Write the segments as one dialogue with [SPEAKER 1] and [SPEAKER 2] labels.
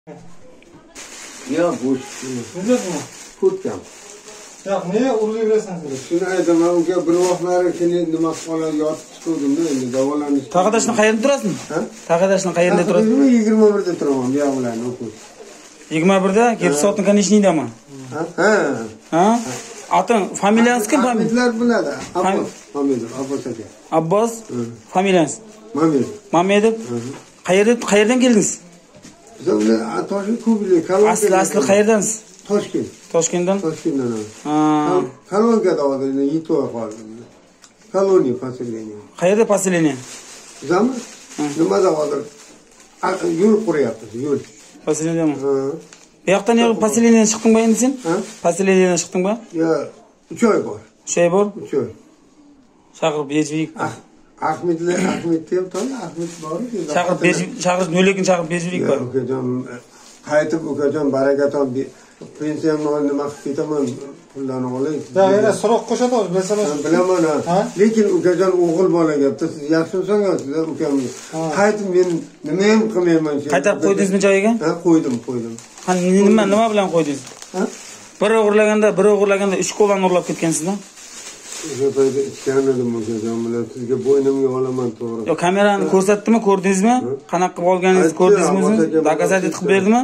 [SPEAKER 1] Ya boş.
[SPEAKER 2] Nedir bu?
[SPEAKER 1] Kurtcam.
[SPEAKER 2] Ya niye uğrayıversin siz?
[SPEAKER 1] Şunu aytaman, uka bir vaqtlar kini nima qilib yotib chiqdim-da, endi davolanish.
[SPEAKER 3] Taqadashning qayerda turasizmi?
[SPEAKER 1] Ha?
[SPEAKER 3] Taqadashning qayerda turasiz?
[SPEAKER 1] 21 da turaman, bu yoq bilan o'qib.
[SPEAKER 3] 21da, kelib soatning konechniydaman.
[SPEAKER 1] Ha?
[SPEAKER 3] Ha? Ating, familiyangiz kim?
[SPEAKER 1] Hamidlar biladi. Abbos, Hamidov, Abbos aka.
[SPEAKER 3] Abbos, familiyangiz?
[SPEAKER 1] Mamedov.
[SPEAKER 3] Mamedov. Qayerdan keldingiz?
[SPEAKER 1] Biz ular Toshkent kubli,
[SPEAKER 3] Asli qayerdansiz?
[SPEAKER 1] Toshkent.
[SPEAKER 3] Toshkentdan?
[SPEAKER 1] Toshkentdan.
[SPEAKER 3] Ha.
[SPEAKER 1] Koloniyada o'tirdim, yetib qoldim. Koloniya поселение.
[SPEAKER 3] Qayerda поселение?
[SPEAKER 1] Bizami? Nimada hozir? Yo'l quryapmiz, yo'l.
[SPEAKER 3] Поселениедami? Bu yoqdan поселениеdan chiqdingmi endi sen?
[SPEAKER 1] Ha?
[SPEAKER 3] Поселениеdan chiqdingmi?
[SPEAKER 1] Ya, 3 oy bor.
[SPEAKER 3] 3 oy bor?
[SPEAKER 1] 3 oy.
[SPEAKER 3] Chaqirib bezvik.
[SPEAKER 1] Ahmet deb to'la, Ahmet bor.
[SPEAKER 3] Chaqirib 02 chaqirib bezvik bor.
[SPEAKER 1] Ukajon qaytib ukajon barakaton pensiyamni nima qilib ketaman, pullarni olay.
[SPEAKER 2] Ya yana so'roq qo'shadi,
[SPEAKER 1] Bilaman. Lekin ukajon o'g'il bola gapda siz yaxshi insonsiz, ukam. Qaytib men nima ham qilmayman.
[SPEAKER 3] Qaytarib qo'ydingizmi joyiga?
[SPEAKER 1] Ha, qo'ydim.
[SPEAKER 3] Ha, nima bilan qo'ydingiz?
[SPEAKER 1] Ha?
[SPEAKER 3] Biri o'g'irlaganda 3 kolani urlab ketgansizda?
[SPEAKER 1] O'sha paytda ichgan edim ukajon bilan sizga bo'ynimga olaman to'g'ri.
[SPEAKER 3] Yo, kamerani ko'rsatdimi, ko'rdingizmi? Qanaqa qilib olganingizni ko'rdingizmi o'zi? Dokazat qilib berdimi?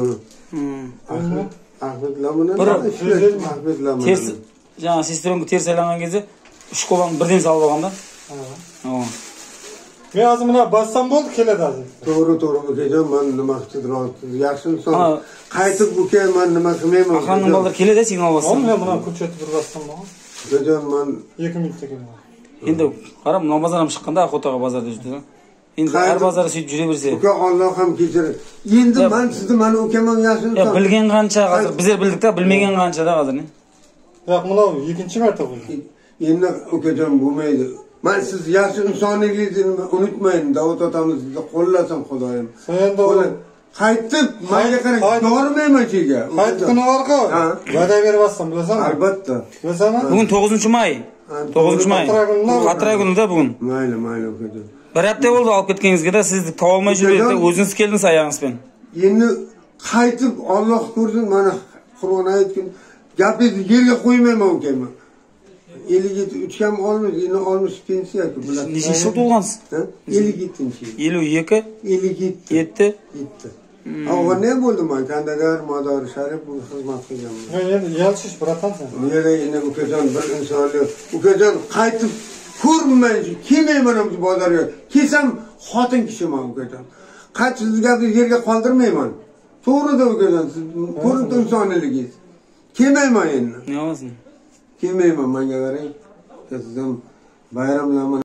[SPEAKER 1] Ahmet Lamini. Ahmet Lamini.
[SPEAKER 3] Ters, jana sestronga tersalangan кезде 3 kolani birden salib olganda. Ha.
[SPEAKER 2] Men hozir buni bassam bo'ldi, keladi hozir.
[SPEAKER 1] To'g'ri, ukajon, men nima qildim? Yaxshi inson. Qaytib uka, men nima qilmayman.
[SPEAKER 3] Aqlning baldar keladi, signal bassam.
[SPEAKER 2] Men buni ko'rsatib bir bassam bo'ldi.
[SPEAKER 1] Ukajon, men
[SPEAKER 2] 2 minutda keladi.
[SPEAKER 3] Endi qarab, namozdan chiqqanda Aqo'taga bozorda yurdi. Endi har bozorda suyib yuraversa.
[SPEAKER 1] Uka, Alloh ham kechirsin. Endi men sizni meni ukamman yaxshi inson.
[SPEAKER 3] Ya bilgan qancha hozir, bizlar bildik-da, bilmagan qancha-da hozir.
[SPEAKER 2] Yo'q, mana ikkinchi marta bo'ldi.
[SPEAKER 1] Endi ukajon bo'lmaydi. Men siz yaxshi insonligingizni unutmayman. Davlat otamiz sizni qo'llasin Xudoyim.
[SPEAKER 2] Endi
[SPEAKER 1] qaytib menga qarang, bormayman chega.
[SPEAKER 2] Qaytib kuni orqa. Va'da bermasam, bilasanmi?
[SPEAKER 1] Albatta.
[SPEAKER 2] Bilasanmi?
[SPEAKER 3] Bugun 9-may. 9-may. Xotira kunida bugun.
[SPEAKER 1] Mayli, ukajon.
[SPEAKER 3] Bir hafta bo'ldi olib ketganingizga-da, sizni to'olmay yuribdi, o'zingiz keldingiz ayog'ingiz bilan.
[SPEAKER 1] Endi qaytib Alloh ko'rsin, mana Qur'on aytgan gapingizni yerga qo'ymayman ukaman. 53 ham olmiz, endi olmish pensiya-ku bular.
[SPEAKER 3] Nechinchi yil tug'ilgansiz?
[SPEAKER 1] 52-yil.
[SPEAKER 3] 52,
[SPEAKER 1] 57. Avval ne bo'ldi men? Kandagar, Mador Sharif bu xizmat qilganman.
[SPEAKER 2] Men endi yalchish bratansan.
[SPEAKER 1] Bu yerda endi ukajon bir insonlik. Ukajon qaytib ko'rmayman, kelmayman ham bozorga. Kelsam xotin kishiman ukajon. Qaytib siz gapingizni yerga qoldirmayman. To'g'ri-da ukajon, siz ko'rinib insonligingiz. Kelmayman endi.
[SPEAKER 3] Ne olsin?
[SPEAKER 1] Kelmayman, menga qarang. Sizdan bayramlarni